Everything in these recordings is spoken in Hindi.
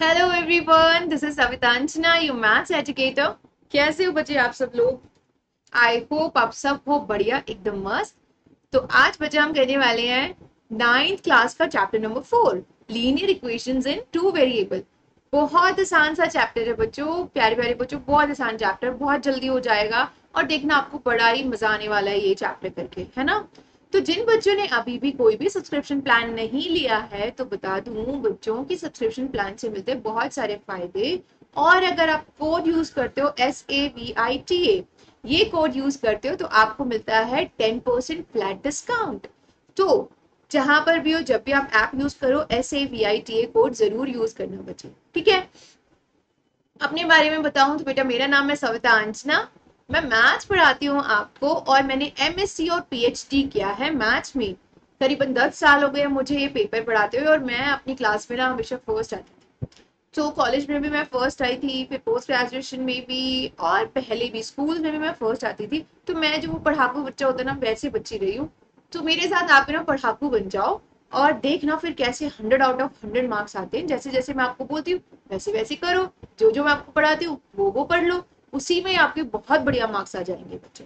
हेलो एवरीवन, दिस इज सवितांशना, यू मैथ्स एजुकेटर। कैसे हो बच्चे आप सब लोग? आई होप आप सब हो बढ़िया, एकदम मस्त। तो आज बच्चे हम करने वाले हैं नाइन्थ क्लास का chapter number 4, linear equations in two variable. बहुत आसान सा चैप्टर है बच्चों, प्यारे प्यारे बच्चों, बहुत आसान चैप्टर, बहुत जल्दी हो जाएगा। और देखना आपको बड़ा ही मजा आने वाला है ये चैप्टर करके, है ना। तो जिन बच्चों ने अभी भी कोई भी सब्सक्रिप्शन प्लान नहीं लिया है तो बता दूं बच्चों की सब्सक्रिप्शन प्लान से मिलते हैं बहुत सारे फायदे। और अगर आप कोड यूज करते हो SAVITA, ये कोड यूज करते हो तो आपको मिलता है 10% फ्लैट डिस्काउंट। तो जहां पर भी हो, जब भी आप ऐप यूज करो, SAVITA कोड जरूर यूज करना बच्चे, ठीक है। अपने बारे में बताऊं तो बेटा मेरा नाम है सविता अंजना। मैं मैथ्स पढ़ाती हूँ आपको और मैंने MSc और PhD किया है मैथ्स में। करीबन 10 साल हो गए मुझे ये पेपर पढ़ाते हुए और मैं अपनी क्लास में ना हमेशा फर्स्ट आती थी। तो कॉलेज में भी मैं फर्स्ट आई थी, फिर पोस्ट ग्रेजुएशन में भी, और पहले भी स्कूल में भी मैं फर्स्ट आती थी। तो मैं जो पढ़ाकू बच्चा होता है ना, वैसे बच्ची रही हूँ। तो मेरे साथ आप ना पढ़ाकू बन जाओ और देखना फिर कैसे 100 आउट ऑफ 100 मार्क्स आते हैं। जैसे जैसे मैं आपको बोलती हूँ वैसे वैसे करो, जो जो मैं आपको पढ़ाती हूँ वो पढ़ लो, उसी में आपके बहुत बढ़िया मार्क्स आ जाएंगे बच्चे।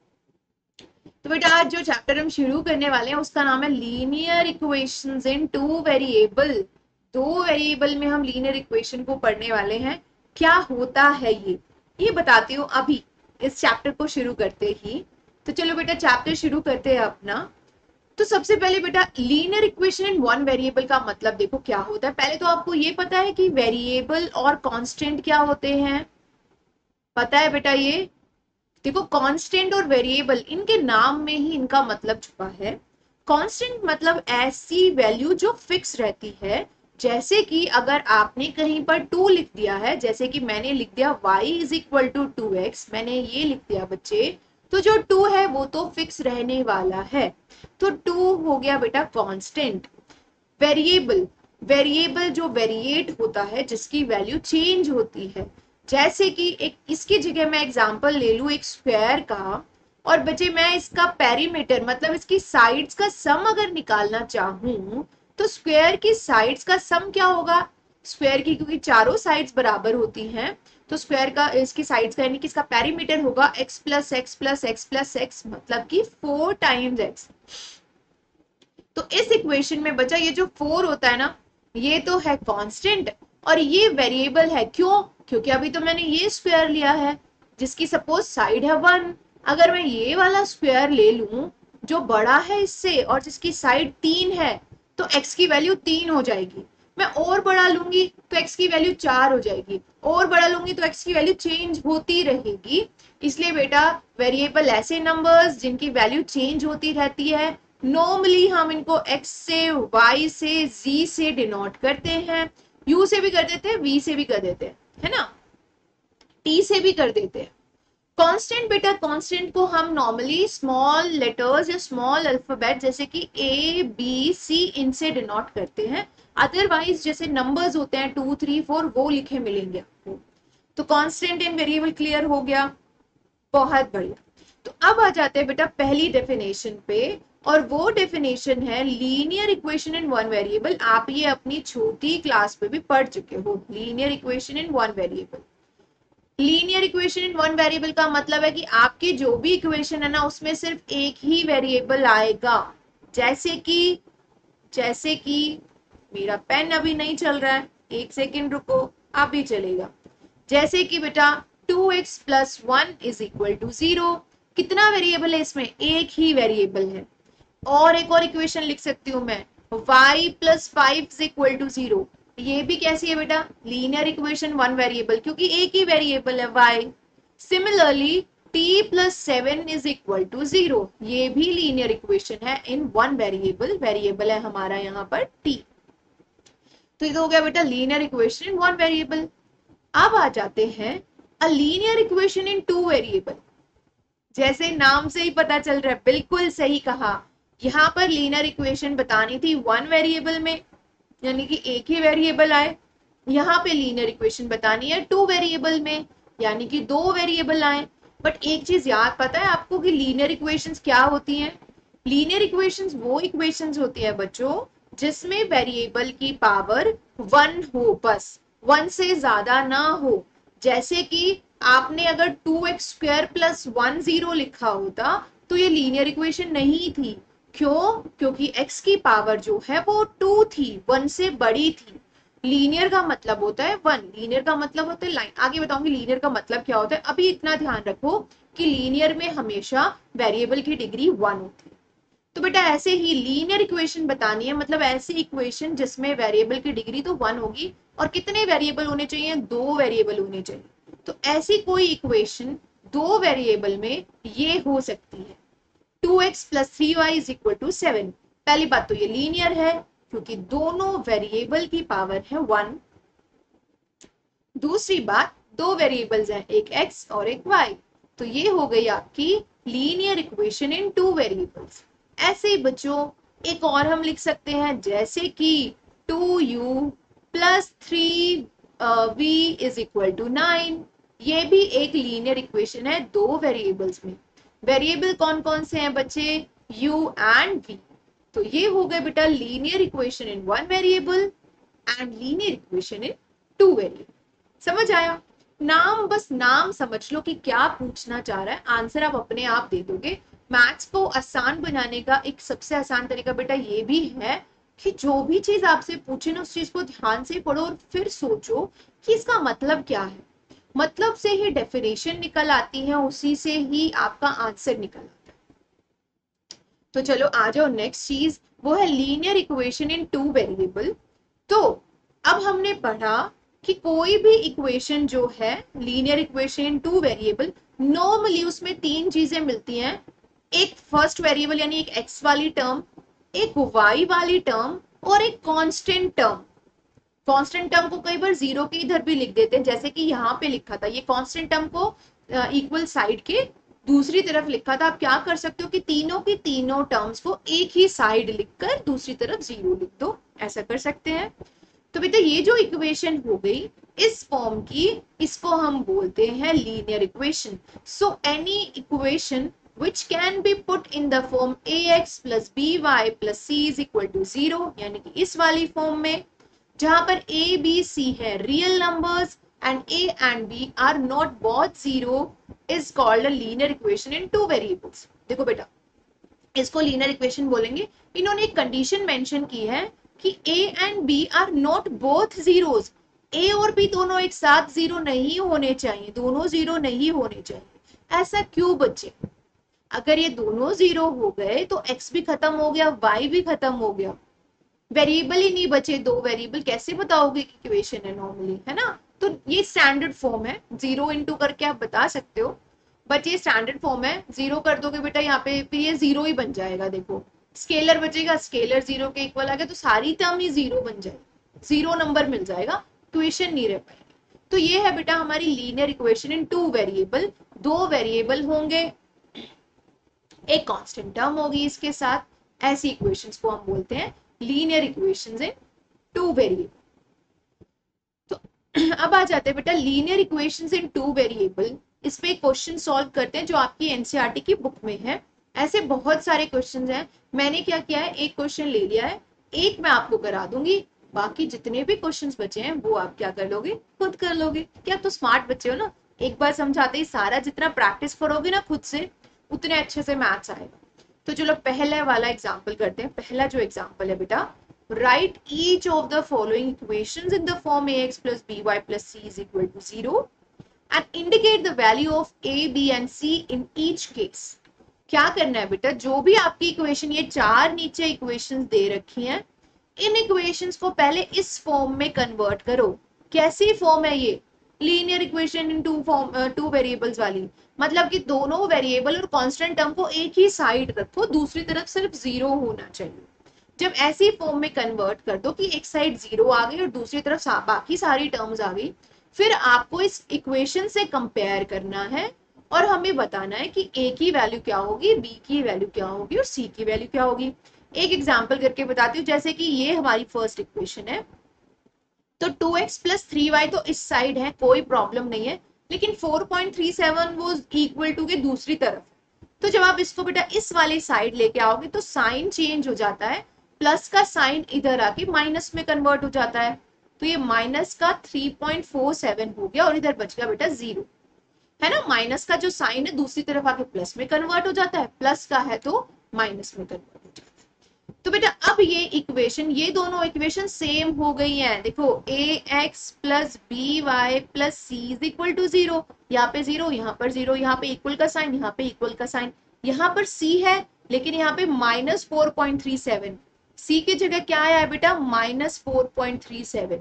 तो बेटा आज जो चैप्टर हम शुरू करने वाले हैं उसका नाम है linear equations in two variable. दो वेरिएबल में हम लीनियर इक्वेशन को पढ़ने वाले हैं। क्या होता है ये बताती हूँ अभी, इस चैप्टर को शुरू करते ही। तो चलो बेटा चैप्टर शुरू करते हैं अपना। तो सबसे पहले बेटा linear equation in one variable का मतलब देखो क्या होता है। पहले तो आपको ये पता है कि वेरिएबल और कांस्टेंट क्या होते हैं, पता है बेटा ये? देखो कांस्टेंट और वेरिएबल, इनके नाम में ही इनका मतलब छुपा है। कांस्टेंट मतलब ऐसी वैल्यू जो फिक्स रहती है। जैसे कि अगर आपने कहीं पर 2 लिख दिया है, जैसे कि मैंने लिख दिया y is equal to 2x, मैंने ये लिख दिया बच्चे, तो जो 2 है वो तो फिक्स रहने वाला है। तो 2 हो गया बेटा कांस्टेंट। वेरिएबल, वेरिएबल जो वेरिएट होता है, जिसकी वैल्यू चेंज होती है। जैसे कि एक इसकी जगह मैं एग्जांपल ले लूं एक स्क्वायर का, और बच्चे मैं इसका पेरीमीटर मतलब इसकी साइड्स का सम अगर निकालना चाहूं तो स्क्वायर की साइड्स का सम क्या होगा? स्क्वायर की क्योंकि चारों साइड्स बराबर होती हैं, तो स्क्वायर का इसकी साइड्स का यानी कि इसका पेरीमीटर होगा x plus x plus x plus x, मतलब कि 4 टाइम्स x। तो इस इक्वेशन में बचा ये जो 4 होता है ना, ये तो है कांस्टेंट और ये वेरिएबल है। क्यों? क्योंकि अभी तो मैंने ये स्क्वायर लिया है जिसकी सपोज साइड है 1। अगर मैं ये वाला स्क्वायर ले लूं जो बड़ा है इससे और जिसकी साइड 3 है, तो x की वैल्यू 3 हो जाएगी। मैं और बड़ा लूंगी तो x की वैल्यू 4 हो जाएगी, और बड़ा लूंगी तो x की वैल्यू चेंज होती रहेगी। इसलिए बेटा वेरिएबल ऐसे नंबर्स जिनकी वैल्यू चेंज होती रहती है, नॉर्मली हम इनको x से, y से, z से डिनोट करते हैं। u से भी कर देते हैं, v से भी कर देते हैं, है ना, t से भी कर देते हैं। कांस्टेंट बेटा, कांस्टेंट को हम नॉर्मली स्मॉल लेटर्स या स्मॉल अल्फाबेट जैसे कि A B C इनसे डिनोट करते हैं। अदरवाइज जैसे नंबर्स होते हैं 2 3 4 वो लिखे मिलेंगे आपको। तो कांस्टेंट इन वेरिएबल क्लियर हो गया, बहुत बढ़िया। तो अब आ जाते हैं बेटा पहली डेफिनेशन पे, और वो डेफिनेशन है linear equation in one variable. आप ये अपनी छोटी क्लास पे भी पढ़ चुके हो, linear equation in one variable. Linear equation in one variable का मतलब है कि आपकी जो भी इक्वेशन है ना उसमें सिर्फ एक ही वेरिएबल आएगा। जैसे कि मेरा पेन अभी नहीं चल रहा है, एक सेकेंड रुको, अभी चलेगा। जैसे कि बेटा 2x plus 1 is equal to 0, कितना वेरिएबल है इसमें? एक ही वेरिएबल है। और एक और इक्वेशन लिख सकती हूं मैं, y plus 5 is equal to 0। ये भी कैसी है बेटा? लीनियर इक्वेशन वन वेरिएबल, क्योंकि एक ही वेरिएबल है y। Similarly t plus 7 is equal to 0, ये भी लीनियर इक्वेशन है इन वन वेरिएबल, वेरिएबल है हमारा यहाँ पर t। तो ये तो हो गया बेटा linear equation in one variable. अब आ जाते हैं uh linear equation in two variable. जैसे नाम से ही पता चल रहा है, बिल्कुल सही कहा। यहाँ पर लीनियर इक्वेशन बतानी थी वन वेरिएबल में, यानी कि एक ही वेरिएबल आए। यहाँ पे लीनियर इक्वेशन बतानी है टू वेरिएबल में, यानी कि दो वेरिएबल आए। बट एक चीज याद पता है आपको कि लीनियर इक्वेशंस क्या होती हैं? लीनियर इक्वेशंस वो इक्वेशंस होती है बच्चों जिसमें वेरिएबल की पावर 1 हो बस। 1 से ज्यादा ना हो। जैसे कि आपने अगर 2x² प्लस 1 0 लिखा होता तो ये लीनियर इक्वेशन नहीं थी। क्यों? क्योंकि x की पावर जो है वो 2 थी, 1 से बड़ी थी। लीनियर का मतलब होता है 1, लीनियर का मतलब होता है लाइन। आगे बताऊंगी लीनियर का मतलब क्या होता है। अभी इतना ध्यान रखो कि लीनियर में हमेशा वेरिएबल की डिग्री 1 होती है। तो बेटा ऐसे ही लीनियर इक्वेशन बतानी है, मतलब ऐसी इक्वेशन जिसमें वेरिएबल की डिग्री तो 1 होगी और कितने वेरिएबल होने चाहिए, 2 वेरिएबल होने चाहिए। तो ऐसी कोई इक्वेशन 2 वेरिएबल में ये हो सकती है 2x plus 3y is equal to 7। पहली बात तो ये लीनियर है क्योंकि दोनों वेरिएबल की पावर है 1। दूसरी बात, दो वेरिएबल्स हैं, एक x और एक y, तो ये हो गई आपकी लीनियर इक्वेशन इन 2 वेरिएबल्स। ऐसे ही बच्चों एक और हम लिख सकते हैं, जैसे कि 2u plus 3v is equal to 9। ये भी एक लीनियर इक्वेशन है 2 वेरिएबल्स में। वेरिएबल कौन कौन से हैं बच्चे, u एंड v। तो ये हो गए बेटा linear equation in 1 variable and linear equation in 2 variable. समझ आया? नाम, बस नाम समझ लो कि क्या पूछना चाह रहा है, आंसर आप अपने आप दे दोगे। मैथ्स को आसान बनाने का एक सबसे आसान तरीका बेटा ये भी है कि जो भी चीज आपसे पूछे ना उस चीज को ध्यान से पढ़ो और फिर सोचो कि इसका मतलब क्या है। मतलब से ही डेफिनेशन निकल आती है, उसी से ही आपका आंसर निकल आता है। तो चलो आ जाओ, नेक्स्ट चीज वो है लीनियर इक्वेशन इन 2 वेरिएबल। तो अब हमने पढ़ा कि कोई भी इक्वेशन जो है linear equation in 2 variable, normally उसमें 3 चीजें मिलती हैं। एक फर्स्ट वेरिएबल यानी एक x वाली टर्म, एक y वाली टर्म और एक कांस्टेंट टर्म। कांस्टेंट टर्म को कई बार जीरो के इधर भी लिख देते हैं, जैसे कि यहाँ पे लिखा था। ये कांस्टेंट टर्म को इक्वल साइड के दूसरी तरफ लिखा था। आप क्या कर सकते हो कि तीनों की तीनों टर्म्स को एक ही साइड लिखकर दूसरी तरफ जीरो लिख दो, ऐसा कर सकते हैं। तो बेटा ये जो इक्वेशन हो गई इस फॉर्म की, इसको हम बोलते हैं linear equation. So any equation which can be put in the form ax plus by plus c is equal to 0, यानी कि इस वाली फॉर्म में जहां पर a b c है real numbers and a and b are not both zero is called a linear equation in 2 variables. देखो बेटा इसको लीनियर इक्वेशन बोलेंगे। इन्होंने एक कंडीशन मेंशन की है कि a and b are not both zeros. a और b दोनों एक साथ जीरो नहीं होने चाहिए, दोनों जीरो नहीं होने चाहिए। ऐसा क्यों बच्चे? अगर ये दोनों जीरो हो गए तो x भी खत्म हो गया, y भी खत्म हो गया, वेरिएबल ही नहीं बचे। दो वेरिएबल कैसे बताओगे कि इक्वेशन है नॉर्मली, है ना? तो ये स्टैंडर्ड फॉर्म है, जीरो इंटू करके आप बता सकते हो, बट ये स्टैंडर्ड फॉर्म है। जीरो कर दोगे बेटा यहाँ पे, फिर ये जीरो ही बन जाएगा। देखो स्केलर बचेगा, स्केलर जीरो के इक्वल आ गया तो सारी टर्म ही जीरो बन जाएगी, जीरो नंबर मिल जाएगा, इक्वेशन नहीं रह पाएगी। तो ये है बेटा हमारी linear equation in 2 variable. 2 variable होंगे, एक कांस्टेंट टर्म होगी इसके साथ, ऐसी इक्वेशंस को हम बोलते हैं लीनियर इक्वेशंस इन 2 वेरिएबल। तो अब आ जाते हैं बेटा लीनियर इक्वेशंस इन 2 वेरिएबल। इस पे क्वेश्चन सॉल्व करते हैं जो आपकी एनसीईआरटी की बुक में है। ऐसे बहुत सारे क्वेश्चंस हैं, मैंने क्या किया है एक क्वेश्चन ले लिया है, एक मैं आपको करा दूंगी, बाकी जितने भी क्वेश्चंस बचे हैं वो आप क्या कर लोगे, खुद कर लोगे। क्या आप तो स्मार्ट बच्चे हो ना, एक बार समझाते ही सारा जितना प्रैक्टिस करोगे ना खुद से उतने अच्छे से मैथ्स आएगा। तो चलो पहले वाला एग्जाम्पल करते हैं। पहला जो एग्जाम्पल है बेटा, write each of the following equations in the form ax plus by plus c is equal to 0 and indicate the value of a, b and c in each case। क्या करना है बेटा, जो भी आपकी इक्वेशन, ये चार नीचे इक्वेशंस दे रखी हैं, इन इक्वेशंस को पहले इस फॉर्म में कन्वर्ट करो। कैसी फॉर्म है ये, लीनियर इक्वेशन इन 2 वेरिएबल्स वाली। मतलब कि दोनों वेरिएबल और कांस्टेंट टर्म को एक ही साइड रखो, दूसरी तरफ सिर्फ जीरो होना चाहिए। जब ऐसी फॉर्म में कन्वर्ट कर दो कि एक साइड जीरो आ गई और दूसरी तरफ बाकी सारी टर्म्स आ गई, फिर आपको इस इक्वेशन से कंपेयर करना है और हमें बताना है कि a की वैल्यू क्या होगी, b की वैल्यू क्या होगी और c की वैल्यू क्या होगी। एक एग्जाम्पल करके बताती हूँ, जैसे कि ये हमारी फर्स्ट इक्वेशन है, तो 2x प्लस 3y तो इस साइड है, कोई प्रॉब्लम नहीं है, लेकिन 4.37 वो इक्वल टू के दूसरी तरफ। तो जब आप इसको बेटा इस वाले साइड लेके आओगे तो साइन चेंज हो जाता है, प्लस का साइन इधर आके माइनस में कन्वर्ट हो जाता है। तो ये माइनस का 3.47 हो गया और इधर बच गया बेटा 0, है ना। माइनस का जो साइन है दूसरी तरफ आके प्लस में कन्वर्ट हो जाता है, प्लस का है तो माइनस में कन्वर्ट हो जाता है। तो बेटा अब ये इक्वेशन, ये दोनों इक्वेशन सेम हो गई हैं। देखो ax plus b y plus c is equal to 0, यहाँ पे 0, यहाँ पर 0, यहाँ पे इक्वल का साइन, यहाँ पे इक्वल का साइन, यहाँ पर c है लेकिन यहाँ पे -4.37, c की जगह क्या आया बेटा -4.37।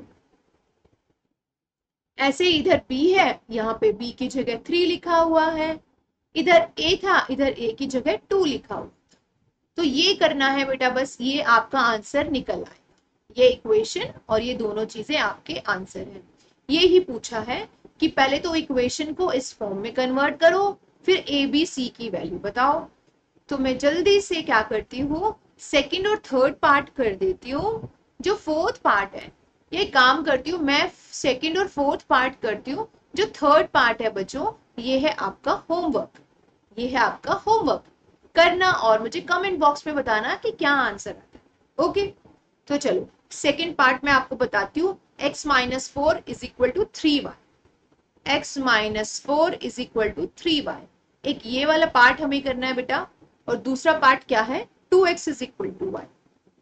ऐसे इधर b है, यहाँ पे b की जगह 3 लिखा हुआ है, इधर a था, इधर a की जगह 2 लिखा हुआ। तो ये करना है बेटा, बस ये आपका आंसर निकल आएगा। ये इक्वेशन और ये दोनों चीजें आपके आंसर हैं। ये ही पूछा है कि पहले तो इक्वेशन को इस फॉर्म में कन्वर्ट करो, फिर ए बी सी की वैल्यू बताओ। तो मैं जल्दी से क्या करती हूँ, सेकंड और थर्ड पार्ट कर देती हूँ। जो फोर्थ पार्ट है ये काम करती हूँ मैं, सेकंड और फोर्थ पार्ट करती हूँ। जो थर्ड पार्ट है बच्चों, ये है आपका होमवर्क, ये है आपका होमवर्क करना और मुझे कमेंट बॉक्स में बताना कि क्या आंसर आता है। ओके, तो चलो सेकंड पार्ट में आपको बताती हूँ। x minus 4 is equal to 3y, x minus 4 is equal to 3y। एक ये वाला पार्ट हमें करना है बेटा, और दूसरा पार्ट क्या है, 2x is equal to y,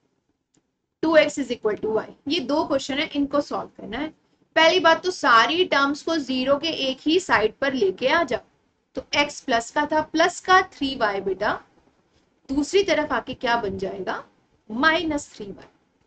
2x is equal to y। ये दो क्वेश्चन है, इनको सॉल्व करना है। पहली बात तो सारी टर्म्स को जीरो के एक ही साइड पर लेके आ जाओ। तो x प्लस का था, प्लस का 3y बेटा दूसरी तरफ आके क्या बन जाएगा, -3y।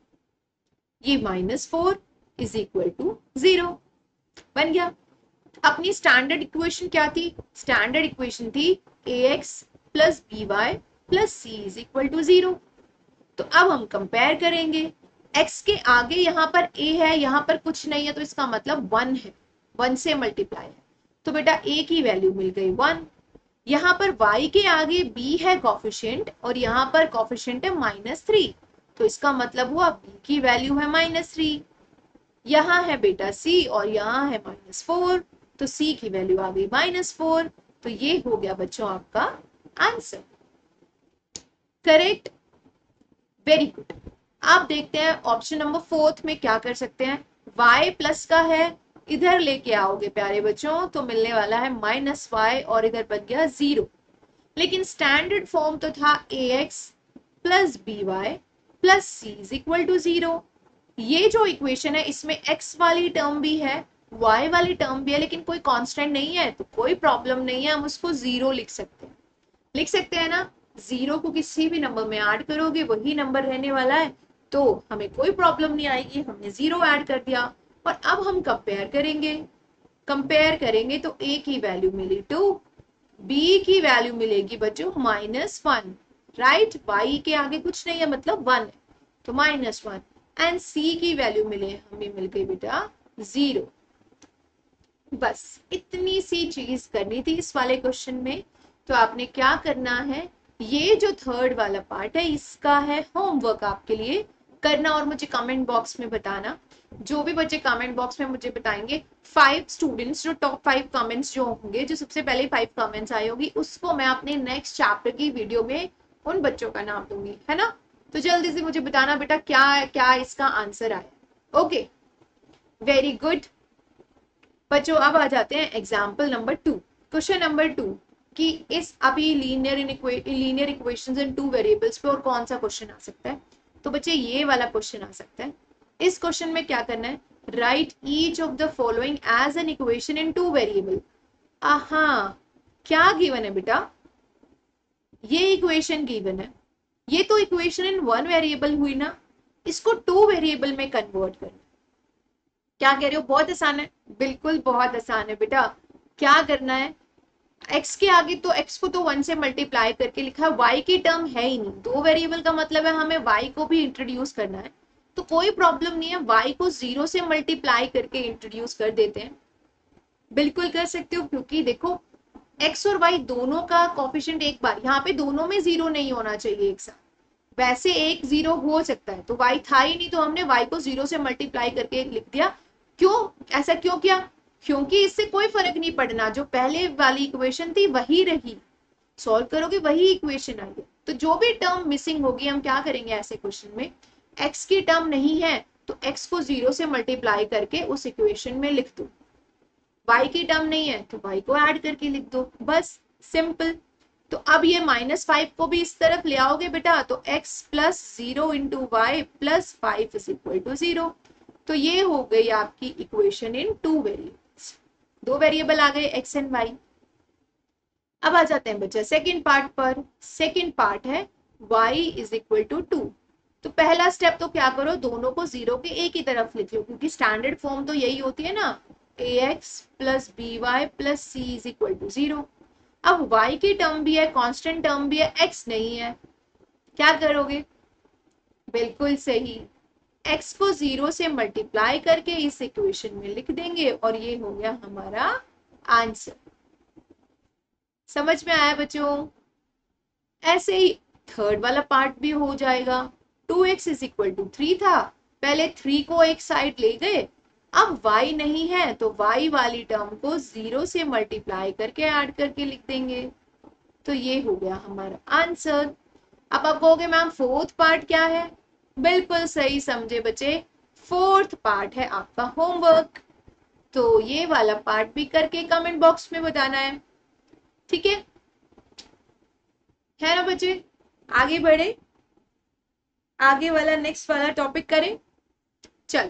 ये -4 इज इक्वल टू 0 बन गया। अपनी स्टैंडर्ड इक्वेशन क्या थी, स्टैंडर्ड इक्वेशन थी ax plus by plus c is equal to 0। तो अब हम कंपेयर करेंगे, x के आगे यहाँ पर a है, यहाँ पर कुछ नहीं है, तो इसका मतलब 1 है, 1 से मल्टीप्लाई है, तो बेटा a की वैल्यू मिल गई 1। यहाँ पर y के आगे b है कॉफिशिएंट, और यहाँ पर कॉफिशिएंट है -3, तो इसका मतलब हुआ b की वैल्यू है -3। यहाँ है बेटा c और यहाँ है -4, तो c की वैल्यू आ गई -4। तो ये हो गया बच्चों आपका आंसर, करेक्ट, वेरी गुड। आप देखते हैं ऑप्शन नंबर 4 में क्या कर सकते हैं। y प्लस का है, इधर लेके आओगे प्यारे बच्चों तो मिलने वाला है -y और इधर बन गया 0। लेकिन स्टैंडर्ड फॉर्म तो था ax plus by plus c is equal to 0। ये जो इक्वेशन है इसमें x वाली टर्म भी है, y वाली टर्म भी है, लेकिन कोई कांस्टेंट नहीं है, तो कोई प्रॉब्लम नहीं है, हम उसको 0 लिख सकते हैं ना। 0 को किसी भी नंबर में ऐड करोगे वही नंबर रहने वाला है, तो हमें कोई प्रॉब्लम नहीं आएगी, हमने 0 ऐड कर दिया। और अब हम कंपेयर करेंगे तो a की वैल्यू मिली 2, b की वैल्यू मिलेगी बच्चों -1, राइट, y के आगे कुछ नहीं है मतलब 1 है, तो -1, एंड c की वैल्यू हमें मिल गई बेटा 0। बस इतनी सी चीज करनी थी इस वाले क्वेश्चन में। तो आपने क्या करना है, ये जो थर्ड वाला पार्ट है इसका है होमवर्क आपके लिए करना, और मुझे कमेंट बॉक्स में बताना। जो भी बच्चे कमेंट बॉक्स में मुझे बताएंगे, 5 स्टूडेंट्स जो टॉप 5 कमेंट्स जो होंगे, जो सबसे पहले 5 कमेंट्स आई होगी, उसको मैं अपने नेक्स्ट चैप्टर की वीडियो में उन बच्चों का नाम दूंगी, है ना। तो जल्दी से मुझे बताना बेटा क्या क्या इसका आंसर आया। ओके, वेरी गुड बच्चों। अब आ जाते हैं एग्जाम्पल नंबर 2, क्वेश्चन नंबर 2 कि इस अभी लीनियर इक्वेशंस इन 2 वेरिएबल्स पे और कौन सा क्वेश्चन आ सकता है। तो बच्चे ये वाला क्वेश्चन आ सकता है। इस क्वेश्चन में क्या करना है, write each of the following as an equation in 2 variable. क्या गिवन है बेटा, ये इक्वेशन गिवन है, ये तो इक्वेशन इन 1 वेरिएबल हुई ना, इसको 2 वेरिएबल में कन्वर्ट करना। क्या कह रहे हो, बहुत आसान है, बिल्कुल बहुत आसान है बेटा। क्या करना है, x के आगे तो x को तो 1 से मल्टीप्लाई करके लिखा है, y की टर्म है ही नहीं, 2 वेरिएबल का मतलब है हमें y को भी इंट्रोड्यूस करना है, तो कोई प्रॉब्लम नहीं है, y को 0 से मल्टीप्लाई करके इंट्रोड्यूस कर देते हैं। बिल्कुल कर सकते हो, क्योंकि देखो x और y दोनों का कोफिशिएंट एक बार, यहाँ पे दोनों में 0 नहीं होना चाहिए एक साथ, वैसे एक 0 हो सकता है, तो y था ही नहीं, तो हमने y को 0 से मल्टीप्लाई करके लिख दिया। क्यों ऐसा क्यों किया, क्योंकि इससे कोई फर्क नहीं पड़ना, जो पहले वाली इक्वेशन थी वही रही, सॉल्व करोगे वही इक्वेशन आई है। तो जो भी टर्म मिसिंग होगी हम क्या करेंगे ऐसे क्वेश्चन में, x की टर्म नहीं है तो x को 0 से मल्टीप्लाई करके उस इक्वेशन में लिख दो। y की टर्म नहीं है तो y को ऐड करके लिख दो, बस सिंपल। तो अब ये -5 को भी इस तरफ ले आओगे बेटा, तो x plus 0 into y plus 5 is equal to 0। तो ये हो गई आपकी इक्वेशन इन 2 वेरिएबल्स। 2 वेरिएबल आ गए x एंड y। अब आ जाते हैं बच्चा सेकंड पार्ट पर। सेकंड पार्ट है y इज इक्वल टू 2। तो पहला स्टेप तो क्या करो, दोनों को 0 के एक ही तरफ लिख लो, क्योंकि स्टैंडर्ड फॉर्म तो यही होती है ना, ax plus by plus c is equal to 0। अब y की टर्म भी है, कांस्टेंट टर्म भी है, x नहीं है, क्या करोगे? बिल्कुल सही, x को 0 से मल्टीप्लाई करके इस इक्वेशन में लिख देंगे और ये हो गया हमारा आंसर। समझ में आया बच्चों? ऐसे ही थर्ड वाला पार्ट भी हो जाएगा। 2x इज इक्वल टू 3 था, पहले 3 को एक साइड ले गए, अब y नहीं है तो y वाली टर्म को 0 से मल्टीप्लाई करके ऐड करके लिख देंगे। तो ये हो गया हमारा आंसर। अब आप कहोगे मैम फोर्थ पार्ट क्या है? बिल्कुल सही समझे बच्चे, फोर्थ पार्ट है आपका होमवर्क। तो ये वाला पार्ट भी करके कमेंट बॉक्स में बताना है, ठीक है ना बच्चे? आगे बढ़े, आगे वाला नेक्स्ट वाला टॉपिक करें। चल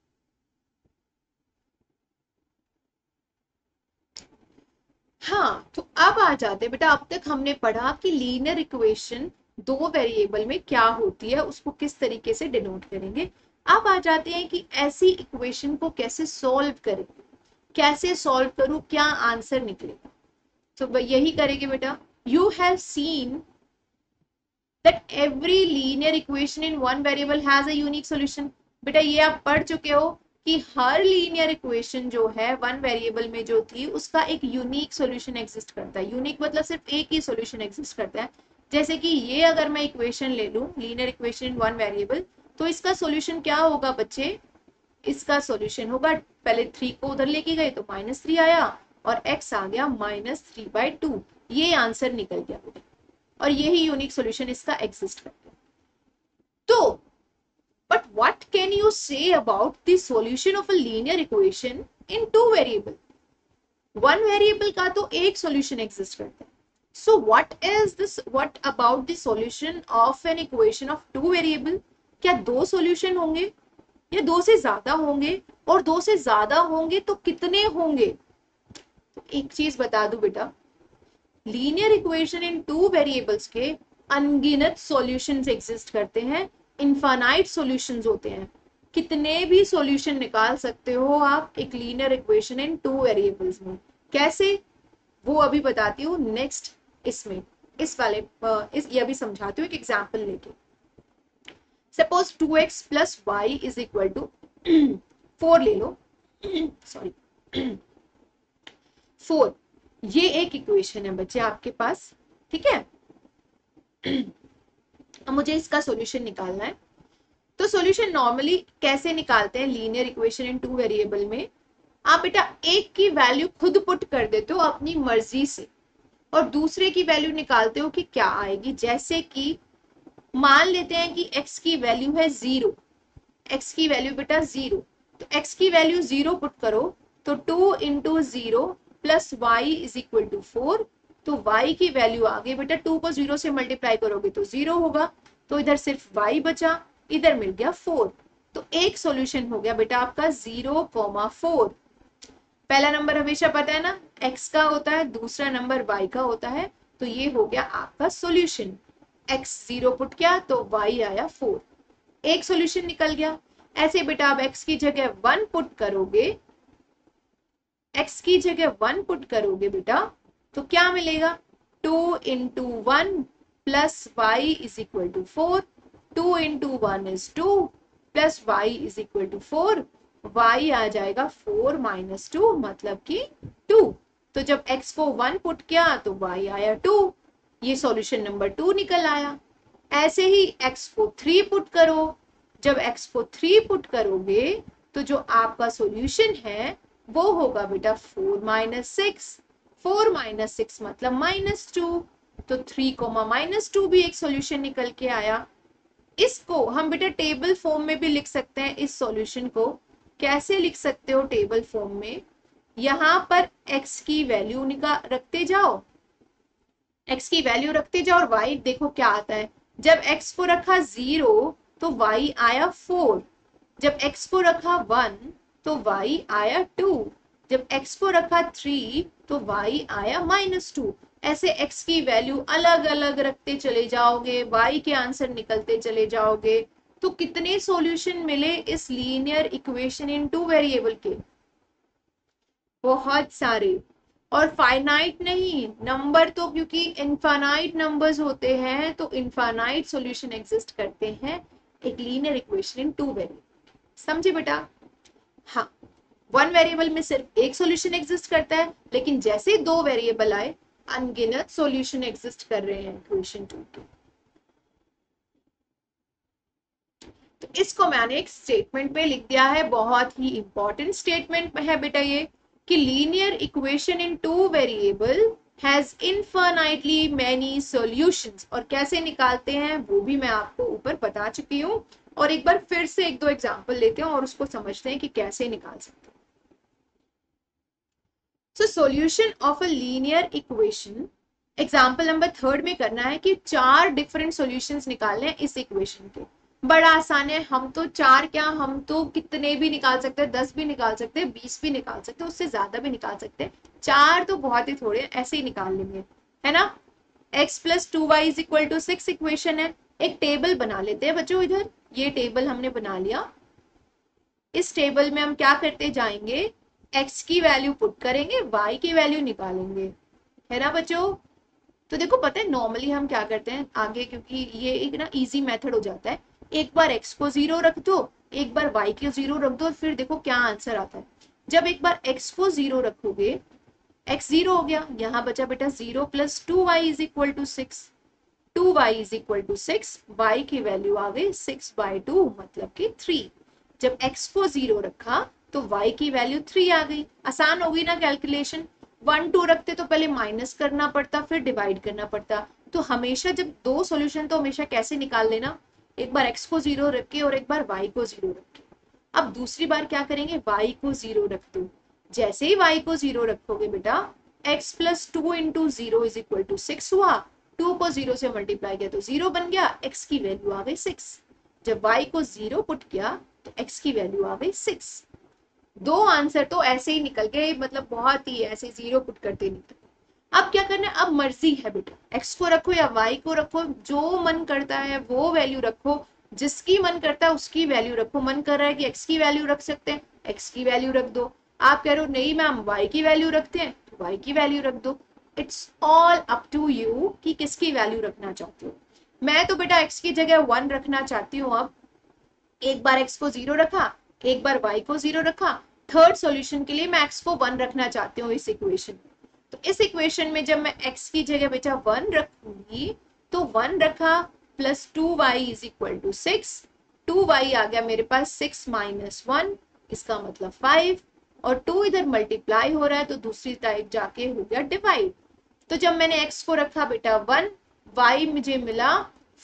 हाँ, तो अब आ जाते बेटा, अब तक हमने पढ़ा कि लीनियर इक्वेशन 2 वेरिएबल में क्या होती है, उसको किस तरीके से डिनोट करेंगे। अब आ जाते हैं कि ऐसी इक्वेशन को कैसे सॉल्व करें, कैसे सॉल्व करूं, क्या आंसर निकलेगा। तो यही करेंगे बेटा। You have seen that every linear equation in one variable has a unique solution. बेटा ये आप पढ़ चुके हो कि हर लीनियर इक्वेशन जो है वन वेरिएबल में जो थी उसका एक यूनिक सॉल्यूशन एग्जिस्ट करता है। यूनिक मतलब सिर्फ एक ही सॉल्यूशन एग्जिस्ट करता है। जैसे कि ये अगर मैं इक्वेशन ले लूं, linear equation in one variable, तो इसका सॉल्यूशन क्या होगा बच्चे? इसका सॉल्यूशन होगा, पहले 3 को उधर लेके गए तो -3 आया और x आ गया -3/2। ये आंसर निकल गया बेटा, और यही यूनिक सॉल्यूशन इसका एग्जिस्ट करता है। तो but what can you say about the solution of a linear equation in 2 variable? One variable का तो एक solution exist करता है। So what about the solution of an equation of 2 variable? क्या 2 solution होंगे या 2 से ज्यादा होंगे, और 2 से ज्यादा होंगे तो कितने होंगे? तो एक चीज बता दूं बेटा, लीनियर इक्वेशन इन 2 वेरिएबल्स के अनगिनत सॉल्यूशंस एग्जिस्ट करते हैं, इनफाइनाइट सॉल्यूशंस होते हैं। कितने भी सॉल्यूशन निकाल सकते हो आप एक लीनियर इक्वेशन इन 2 वेरिएबल्स में। कैसे, वो अभी बताती हूँ नेक्स्ट इसमें, इस वाले ये अभी समझाती हूँ एक एग्जांपल लेके। Suppose 2x plus y is equal to 4 ले लो, सॉरी 4। ये एक इक्वेशन है बच्चे आपके पास, ठीक है। अब मुझे इसका सॉल्यूशन निकालना है। तो सॉल्यूशन नॉर्मली कैसे निकालते हैं लीनियर इक्वेशन इन 2 वेरिएबल में? आप बेटा एक की वैल्यू खुद पुट कर देते हो अपनी मर्जी से, और दूसरे की वैल्यू निकालते हो कि क्या आएगी। जैसे कि मान लेते हैं कि x की वैल्यू है 0, x की वैल्यू बेटा 0, तो x की वैल्यू 0 पुट करो, तो 2 into 0 plus y is equal to 4। तो y की वैल्यू आ गई बेटा, 2 को 0 से मल्टीप्लाई करोगे तो 0 होगा, तो इधर सिर्फ y बचा, इधर मिल गया 4। तो एक सॉल्यूशन हो गया बेटा आपका 0,4। पहला नंबर हमेशा पता है ना x का होता है, दूसरा नंबर y का होता है, तो ये हो गया आपका सॉल्यूशन। x 0 पुट किया तो y आया 4, एक सॉल्यूशन निकल गया। ऐसे बेटा आप x की जगह 1 पुट करोगे, x की जगह 1 पुट करोगे बेटा, तो क्या मिलेगा? 2 into 1 plus y is equal to 4। 2 into 1 is 2 plus y is equal to 4। y आ जाएगा 4 माइनस 2 मतलब कि 2। तो जब x को 1 पुट किया तो y आया 2, ये सॉल्यूशन नंबर 2 निकल आया। ऐसे ही x को 3 पुट करो, जब x को 3 पुट करोगे तो जो आपका सॉल्यूशन है वो होगा बेटा 4 माइनस 6। 4 माइनस 6 मतलब -2, तो 3 कोमा -2 भी एक सॉल्यूशन निकल के आया। इसको हम बेटा टेबल फॉर्म में भी लिख सकते हैं। इस सॉल्यूशन को कैसे लिख सकते हो टेबल फॉर्म में, यहां पर x की वैल्यू रखते जाओ, x की वैल्यू रखते जाओ और y देखो क्या आता है। जब x को रखा 0 तो y आया 4, जब x को रखा 1 तो y आया 2, जब x को रखा 3 तो y आया -2। ऐसे x की वैल्यू अलग अलग रखते चले जाओगे, y के आंसर निकलते चले जाओगे। तो कितने सॉल्यूशन मिले इस linear equation in two variable के? बहुत सारे। और फाइनाइट नहीं, नंबर तो क्योंकि इनफाइनाइट नंबर्स होते हैं तो इनफाइनाइट सॉल्यूशन एग्जिस्ट करते हैं एक linear equation in two variable. समझे बेटा? हाँ, वन वेरिएबल में सिर्फ एक सॉल्यूशन एग्जिस्ट करता है, लेकिन जैसे दो वेरिएबल आए अनगिनत सॉल्यूशन एग्जिस्ट कर रहे हैं इक्वेशन टू के। तो इसको मैंने एक स्टेटमेंट में लिख दिया है, बहुत ही इंपॉर्टेंट स्टेटमेंट है बेटा ये, कि linear equation in two variable has infinitely many solutions. और कैसे निकालते हैं वो भी मैं आपको ऊपर बता चुकी हूँ, और एक बार फिर से एक दो एग्जांपल लेते हैं और उसको समझते हैं कि कैसे निकाल सकते हैं। So solution of a linear equation, example number 3 में करना है कि 4 डिफरेंट सॉल्यूशंस निकालने हैं इस इक्वेशन के। बड़ा आसान है, हम तो 4 क्या, हम तो कितने भी निकाल सकते हैं, 10 भी निकाल सकते हैं, 20 भी निकाल सकते हैं, उससे ज्यादा भी निकाल सकते हैं। 4 तो बहुत ही थोड़े, ऐसे ही निकाल लेंगे, है ना। x plus 2y is equal to 6 equation है। एक टेबल बना लेते हैं बच्चों, इधर ये टेबल हमने बना लिया। इस टेबल में हम क्या करते जाएंगे, x की वैल्यू पुट करेंगे, y की वैल्यू निकालेंगे, है ना बच्चों। तो देखो पता है नॉर्मली हम क्या करते हैं आगे, क्योंकि ये एक ना इजी मेथड हो जाता है, एक बार x को 0 रख दो, एक बार y को 0 रख दो, और फिर देखो क्या आंसर आता है। जब एक बार x को 0 रखोगे, x 0 हो गया, यहाँ बचा बेटा 0 plus 2y is equal to 6, 2y is equal to 6, y की वैल्यू आ गई 6/2 मतलब कि 3। जब x को 0 रखा तो y की वैल्यू 3 आ गई। आसान होगी ना कैलकुलेशन। 1 2 रखते तो पहले माइनस करना पड़ता, फिर डिवाइड करना पड़ता। तो हमेशा जब दो सॉल्यूशन तो हमेशा कैसे निकाल लेना, एक बार x को 0 रख के और एक बार y को 0 रख के। अब दूसरी बार क्या करेंगे, y को 0 रख दो। जैसे ही y को 0 रखोगे बेटा, x plus 2 into 0 is equal to 6 हुआ, 2 को 0 से मल्टीप्लाई किया तो 0 बन गया, x की वैल्यू आ गई 6। जब y को 0 पुट किया तो x की वैल्यू आ गई 6। दो आंसर तो ऐसे ही निकल गए, मतलब बहुत ही ऐसे 0 पुट करते निकल। अब क्या करना है, अब मर्जी है बेटा, x को रखो या y को रखो, जो मन करता है वो वैल्यू रखो, जिसकी मन करता है उसकी वैल्यू रखो। मन कर रहा है कि x की वैल्यू रख सकते हैं, x की वैल्यू रख दो। आप कह रहे हो नहीं मैम y की वैल्यू रखते हैं, तो y की वैल्यू रख दो। It's all up to you कि किसकी वैल्यू रखना चाहते हो। मैं तो बेटा x की जगह 1 रखना चाहती हूँ। अब एक बार x को 0 रखा, एक बार y को 0 रखा, थर्ड सॉल्यूशन के लिए मैं x को 1 रखना चाहती हूँ इस इक्वेशन में। तो इस इक्वेशन में जब मैं x की जगह बेटा 1 रखूंगी तो 1 रखा plus 2y is equal to 6, 2y आ गया मेरे पास 6 माइनस 1, इसका मतलब 5, और 2 इधर मल्टीप्लाई हो रहा है तो दूसरी साइड जाके हो गया डिवाइड। तो जब मैंने x को रखा बेटा 1, y मुझे मिला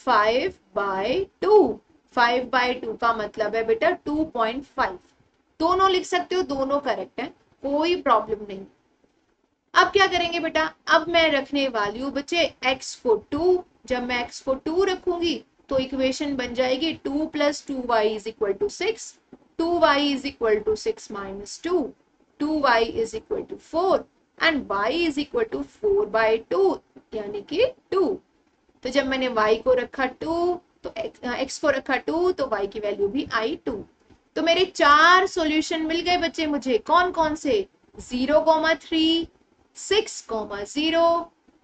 5/2। 5/2 का मतलब है बेटा 2.5। दोनों लिख सकते हो, दोनों करेक्ट है, कोई प्रॉब्लम नहीं। अब क्या करेंगे बेटा, अब मैं रखने वाली हूँ बच्चे x को 2। जब मैं x को 2 रखूंगी तो इक्वेशन बन जाएगी 2 plus 2y is equal to 6, 2y is equal to 6 minus 2, 2y is equal to 4 and y is equal to 4/2 यानी कि 2। तो जब मैंने y को रखा 2 तो x को रखा 2 तो y की वैल्यू भी आई 2। तो मेरे 4 सॉल्यूशन मिल गए बच्चे मुझे, कौन कौन से, 0,3, 6,0,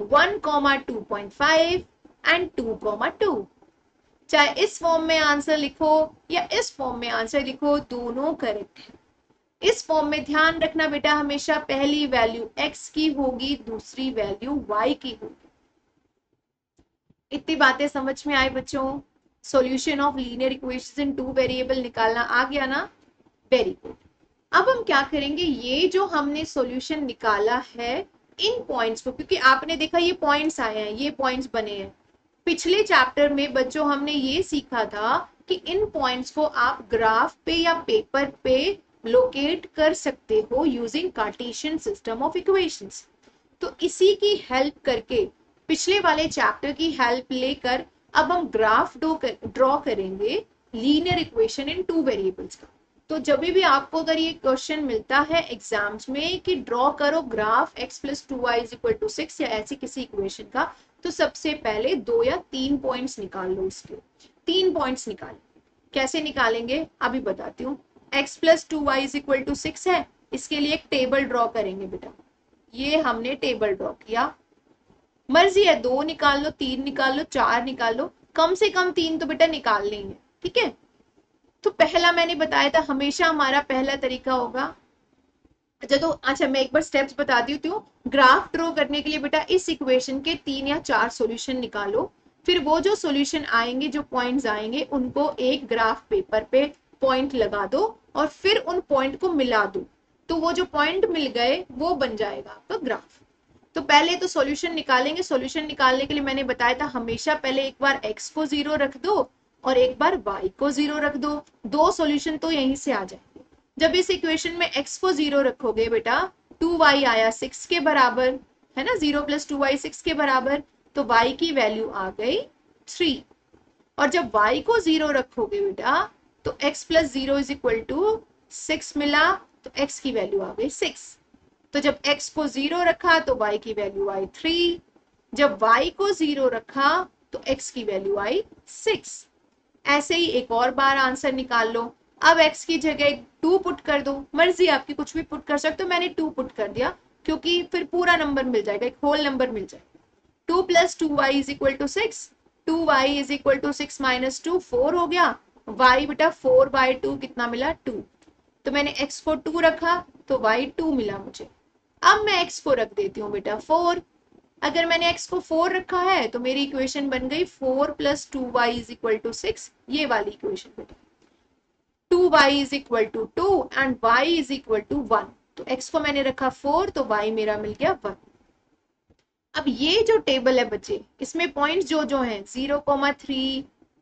1,2.5 एंड 2,2। चाहे इस फॉर्म में आंसर लिखो या इस फॉर्म में आंसर लिखो, दोनों करेक्ट है। इस फॉर्म में ध्यान रखना बेटा, हमेशा पहली वैल्यू x की होगी, दूसरी वैल्यू y की होगी। इतनी बातें समझ में आए बच्चों? Solution of linear equations in two variable निकालना आ गया ना, वेरी गुड। अब हम क्या करेंगे, ये जो हमने सॉल्यूशन निकाला है इन पॉइंट्स को, क्योंकि आपने देखा ये पॉइंट्स आए हैं, ये पॉइंट्स बने हैं, पिछले चैप्टर में बच्चों हमने ये सीखा था कि इन पॉइंट्स को आप ग्राफ पे या पेपर पे लोकेट कर सकते हो using cartesian system of equations. तो इसी की हेल्प करके, पिछले वाले चैप्टर की हेल्प लेकर अब हम ग्राफ ड्रॉ करेंगे linear equation in two variables का। तो जब भी आपको अगर ये क्वेश्चन मिलता है एग्जाम्स में कि ड्रॉ करो graph x plus 2y is equal to 6 या ऐसी किसी इक्वेशन का, तो सबसे पहले 2 या 3 पॉइंट्स निकाल लो। उसके 3 पॉइंट्स निकाल, कैसे निकालेंगे अभी बताती हूँ। x plus 2y is equal to 6 है, इसके लिए एक टेबल ड्रॉ करेंगे बेटा। ये हमने टेबल ड्रॉ किया, मर्जी है 2 निकाल लो, 3 निकाल लो, 4 निकाल लो, कम से कम 3 तो बेटा निकालनी है, ठीक है। तो पहला मैंने बताया था हमेशा हमारा पहला तरीका होगा। अच्छा मैं एक बार स्टेप्स बताती हूँ। ग्राफ ड्रॉ करने के लिए बेटा इस इक्वेशन के 3 या 4 सॉल्यूशन निकालो, फिर वो जो सॉल्यूशन आएंगे, जो पॉइंट्स आएंगे, उनको एक ग्राफ पेपर पे पॉइंट लगा दो और फिर उन पॉइंट को मिला दो, तो वो जो पॉइंट मिल गए वो बन जाएगा आपका ग्राफ। तो पहले तो सॉल्यूशन निकालेंगे। सॉल्यूशन निकालने के लिए मैंने बताया था हमेशा पहले एक बार x को 0 रख दो और एक बार y को 0 रख दो, दो सॉल्यूशन तो यहीं से आ जाएंगे। जब इस इक्वेशन में x को 0 रखोगे बेटा, 2y आया 6 के बराबर, है ना, 0 प्लस 2y 6 के बराबर, तो y की वैल्यू आ गई 3। और जब y को 0 रखोगे बेटा, तो x plus 0 is equal to 6 मिला, तो x की वैल्यू आ गई 6। तो जब x को 0 रखा तो y की वैल्यू आई 3, जब y को 0 रखा तो x की वैल्यू आई 6। ऐसे ही एक और बार आंसर निकाल लो। अब x की जगह 2 पुट कर दो, मर्जी आपकी कुछ भी पुट कर सकते हो, मैंने 2 पुट कर दिया क्योंकि फिर पूरा नंबर मिल जाएगा, एक होल नंबर मिल जाएगा। 2 plus 2y is equal to 6, 2y is equal to 6 minus 2 4 हो गया, y बेटा 4 बाय 2 कितना मिला 2। तो मैंने x को 2 रखा तो y 2 मिला मुझे। अब मैं x को रख देती हूँ बेटा 4। अगर मैंने x को 4 रखा है तो मेरी इक्वेशन बन गई 4 plus 2y is equal to 6, ये वाली इक्वेशन बेटा। 2y is equal to 2 and y is equal to 1। तो x को मैंने रखा 4 तो y मेरा मिल गया 1। अब ये जो टेबल है बच्चे, इसमें पॉइंट्स जो हैं 0,3,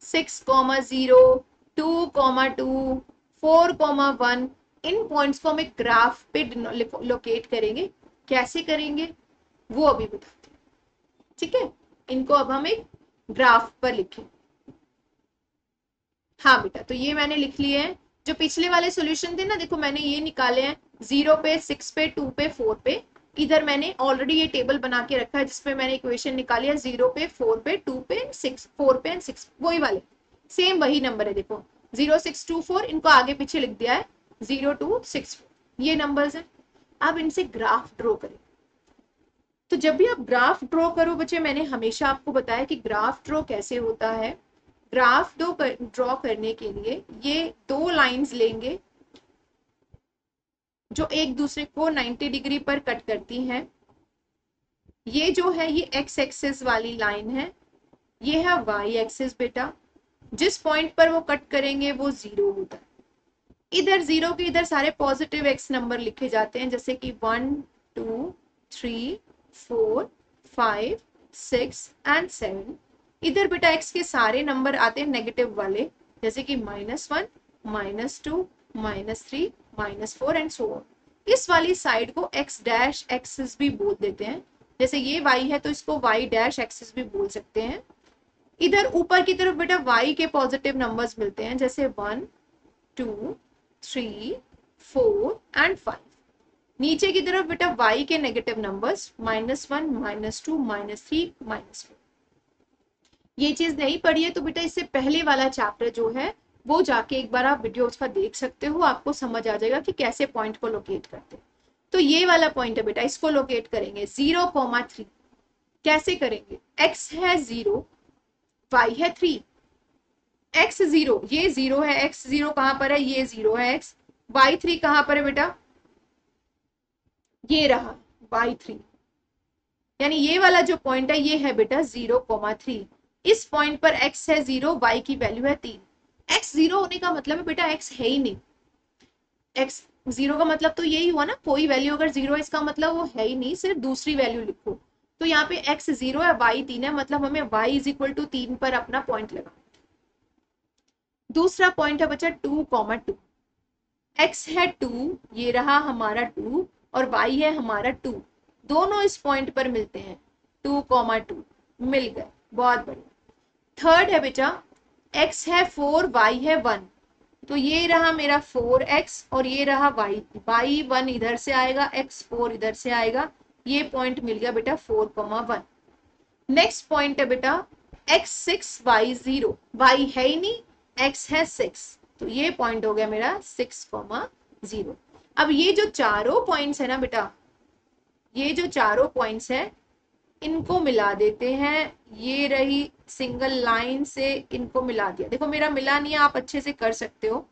6,0, 2,2, 4,1, इन पॉइंट्स को हम एक ग्राफ पे लोकेट करेंगे। कैसे करेंगे वो अभी बताते हैं, ठीक है। इनको अब हम एक ग्राफ पर लिखें। हाँ बेटा, तो ये मैंने लिख लिए हैं। जो पिछले वाले सॉल्यूशन थे ना, देखो मैंने ये निकाले हैं 0 पे, 6 पे, 2 पे, 4 पे। इधर मैंने ऑलरेडी ये टेबल बना के रखा है जिसपे मैंने इक्वेशन निकाली है 0 पे, 4 पे, 2 पे, 6, 4 पे एंड 6, वही वाले सेम वही नंबर है। देखो 0, 6, 2, 4, इनको आगे पीछे लिख दिया है 0, 2, 6, 4, ये नंबर्स हैं। अब इनसे ग्राफ ड्रॉ करें। तो जब भी आप ग्राफ ड्रॉ करो बच्चे, मैंने हमेशा आपको बताया कि ग्राफ ड्रॉ कैसे होता है। ग्राफ ड्रॉ करने के लिए ये 2 लाइंस लेंगे जो एक दूसरे को 90 डिग्री पर कट करती हैं। ये जो है ये x एक्सिस वाली लाइन है, ये है y एक्सिस बेटा। जिस पॉइंट पर वो कट करेंगे वो 0 होता है। इधर 0 के इधर सारे पॉजिटिव x नंबर लिखे जाते हैं, जैसे कि 1, 2, 3, 4, 5, 6 एंड 7। इधर बेटा x के सारे नंबर आते हैं नेगेटिव वाले, जैसे कि -1, -2, -3, -4 एंड सो ऑन। इस वाली साइड को x डैश एक्सिस भी बोल देते हैं, जैसे ये y है तो इसको y डैश एक्सिस भी बोल सकते हैं। इधर ऊपर की तरफ बेटा y के पॉजिटिव नंबर्स मिलते हैं, जैसे 1, 2, 3, 4 एंड 5। नीचे की तरफ बेटा y के नेगेटिव नंबर्स -1, -2, -3, -4। ये चीज नहीं पढ़ी है तो बेटा इससे पहले वाला चैप्टर जो है वो जाके एक बार आप वीडियो उसका देख सकते हो, आपको समझ आ जाएगा कि कैसे पॉइंट को लोकेट करते हैं। तो ये वाला पॉइंट है बेटा, इसको लोकेट करेंगे 0,3। कैसे करेंगे, x है 0, y है 3, x 0, ये 0 है, x 0 कहां पर है, ये 0 है x, y 3 कहां पर है बेटा, ये रहा y 3। यानी ये वाला जो पॉइंट है ये है बेटा 0,3। इस पॉइंट पर x है 0, y की वैल्यू है 3। x 0 होने का मतलब है बेटा x है ही नहीं। x 0 का मतलब तो यही हुआ ना, कोई वैल्यू अगर 0 है इसका मतलब वो है ही नहीं, सिर्फ दूसरी वैल्यू लिखो। तो यहाँ पे x 0 है, y 3 है, मतलब हमें y इज इक्वल टू 3 पर अपना पॉइंट लगा। दूसरा पॉइंट है बच्चा 2,2, x है 2, ये रहा हमारा 2, और y है हमारा 2, दोनों इस पॉइंट पर मिलते हैं, 2,2 मिल गए, बहुत बढ़िया। थर्ड है बेटा x है 4, y है 1, तो ये रहा मेरा 4x और ये रहा y 1 इधर से आएगा, x 4 इधर से आएगा, ये पॉइंट मिल गया बेटा 4,1। नेक्स्ट पॉइंट है बेटा x 6 y 0, y है ही नहीं, x है 6, तो ये पॉइंट हो गया मेरा 6,0। अब ये जो चारों पॉइंट्स है ना बेटा, ये जो चारों पॉइंट्स है इनको मिला देते हैं, ये रही सिंगल लाइन से इनको मिला दिया। देखो मेरा मिला नहीं है, आप अच्छे से कर सकते हो।